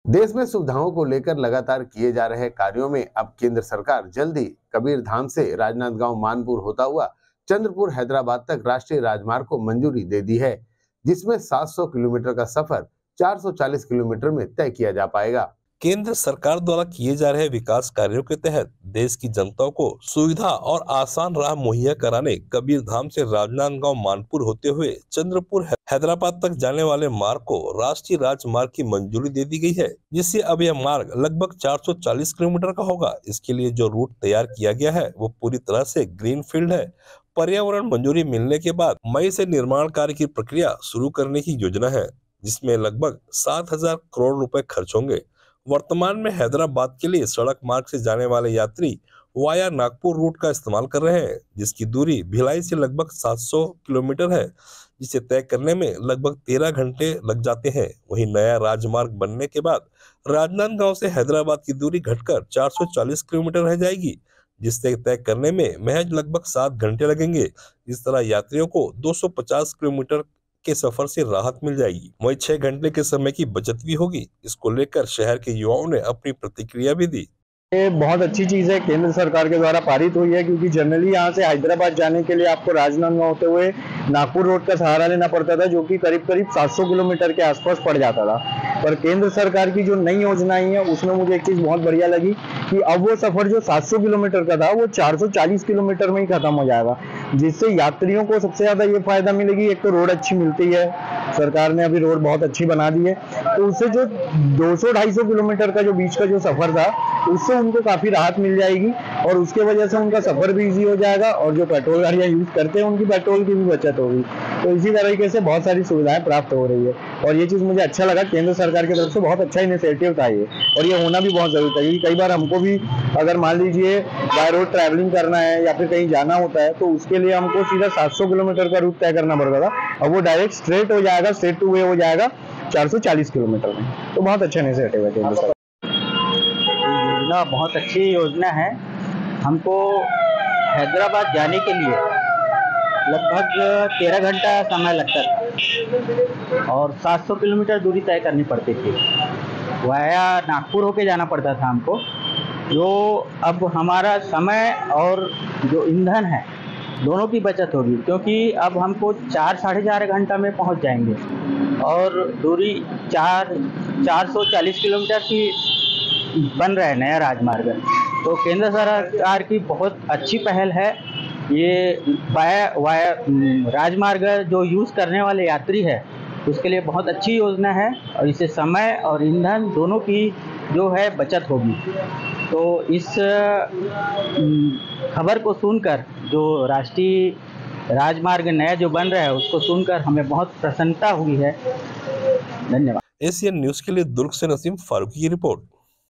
देश में सुविधाओं को लेकर लगातार किए जा रहे कार्यों में अब केंद्र सरकार जल्द ही कबीरधाम से राजनांदगांव मानपुर होता हुआ चंद्रपुर हैदराबाद तक राष्ट्रीय राजमार्ग को मंजूरी दे दी है, जिसमें 700 किलोमीटर का सफर 440 किलोमीटर में तय किया जा पाएगा। केंद्र सरकार द्वारा किए जा रहे विकास कार्यों के तहत देश की जनता को सुविधा और आसान राह मुहैया कराने कबीरधाम से राजनांदगांव मानपुर होते हुए चंद्रपुर हैदराबाद तक जाने वाले मार्ग को राष्ट्रीय राजमार्ग की मंजूरी दे दी गई है, जिससे अब यह मार्ग लगभग 440 किलोमीटर का होगा। इसके लिए जो रूट तैयार किया गया है वो पूरी तरह से ग्रीन फील्ड है। पर्यावरण मंजूरी मिलने के बाद मई से निर्माण कार्य की प्रक्रिया शुरू करने की योजना है, जिसमें लगभग 7,000 करोड़ रुपए खर्च होंगे। वर्तमान में हैदराबाद के लिए सड़क मार्ग से जाने वाले यात्री वाया नागपुर रूट का इस्तेमाल कर रहे हैं, जिसकी दूरी भिलाई से लगभग 700 किलोमीटर है, जिसे तय करने में लगभग 13 घंटे लग जाते हैं। वहीं नया राजमार्ग बनने के बाद राजनांदगांव से हैदराबाद की दूरी घटकर 440 किलोमीटर रह जाएगी, जिससे तय करने में महज लगभग 7 घंटे लगेंगे। इस तरह यात्रियों को 250 किलोमीटर के सफर से राहत मिल जाएगी। वहीं 6 घंटे के समय की बचत भी होगी। इसको लेकर शहर के युवाओं ने अपनी प्रतिक्रिया भी दी। ये बहुत अच्छी चीज है, केंद्र सरकार के द्वारा पारित हुई है, क्योंकि जनरली यहाँ से हैदराबाद जाने के लिए आपको राजनांदगांव होते हुए नागपुर रोड का सहारा लेना पड़ता था, जो कि करीब 700 किलोमीटर के आसपास पड़ जाता था। पर केंद्र सरकार की जो नई योजना आई है उसमें मुझे एक चीज बहुत बढ़िया लगी कि अब वो सफर जो 700 किलोमीटर का था वो 440 किलोमीटर में ही खत्म हो जाएगा, जिससे यात्रियों को सबसे ज्यादा ये फायदा मिलेगी। एक तो रोड अच्छी मिलती है, सरकार ने अभी रोड बहुत अच्छी बना दी है, तो उससे जो 200-250 किलोमीटर का जो बीच का जो सफर था उससे उनको काफी राहत मिल जाएगी और उसके वजह से उनका सफर भी इजी हो जाएगा और जो पेट्रोल गाड़ियां यूज करते हैं उनकी पेट्रोल की भी बचत होगी। तो इसी तरीके से बहुत सारी सुविधाएं प्राप्त हो रही है और ये चीज मुझे अच्छा लगा। केंद्र सरकार की तरफ से बहुत अच्छा इनिशिएटिव था ये, और ये होना भी बहुत जरूरी था, क्योंकि कई बार हमको भी अगर मान लीजिए बाय रोड ट्रैवलिंग करना है या फिर कहीं जाना होता है तो उसके लिए हमको सीधा 700 किलोमीटर का रूट तय करना पड़ता था, अब वो डायरेक्ट स्ट्रेट हो जाएगा, स्ट्रेट टू वे हो जाएगा 440 किलोमीटर में। तो बहुत अच्छा इनिशिएटिव है केंद्र सरकार। योजना बहुत अच्छी योजना है। हमको हैदराबाद जाने के लिए लगभग 13 घंटा समय लगता था और 700 किलोमीटर दूरी तय करनी पड़ती थी। वाया नागपुर होके जाना पड़ता था हमको, जो अब हमारा समय और जो ईंधन है दोनों की बचत होगी, क्योंकि अब हमको 4 साढ़े 4 घंटा में पहुंच जाएंगे और दूरी 440 किलोमीटर की बन रहा है नया राजमार्ग। तो केंद्र सरकार की बहुत अच्छी पहल है ये। वाया राजमार्ग जो यूज़ करने वाले यात्री है उसके लिए बहुत अच्छी योजना है और इससे समय और ईंधन दोनों की जो है बचत होगी। तो इस खबर को सुनकर, जो राष्ट्रीय राजमार्ग नया जो बन रहा है उसको सुनकर हमें बहुत प्रसन्नता हुई है। धन्यवाद। एशियन न्यूज़ के लिए दुर्ग से नसीम फारूकी की रिपोर्ट।